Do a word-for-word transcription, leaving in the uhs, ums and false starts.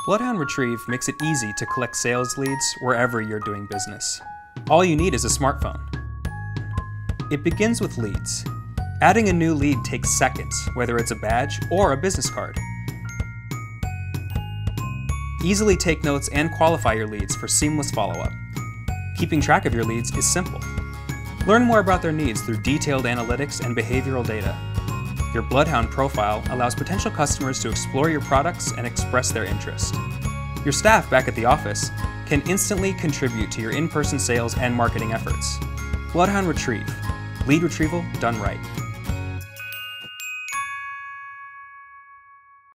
Bloodhound Retrieve makes it easy to collect sales leads wherever you're doing business. All you need is a smartphone. It begins with leads. Adding a new lead takes seconds, whether it's a badge or a business card. Easily take notes and qualify your leads for seamless follow-up. Keeping track of your leads is simple. Learn more about their needs through detailed analytics and behavioral data. Your Bloodhound profile allows potential customers to explore your products and express their interest. Your staff back at the office can instantly contribute to your in-person sales and marketing efforts. Bloodhound Retrieve. Lead retrieval done right.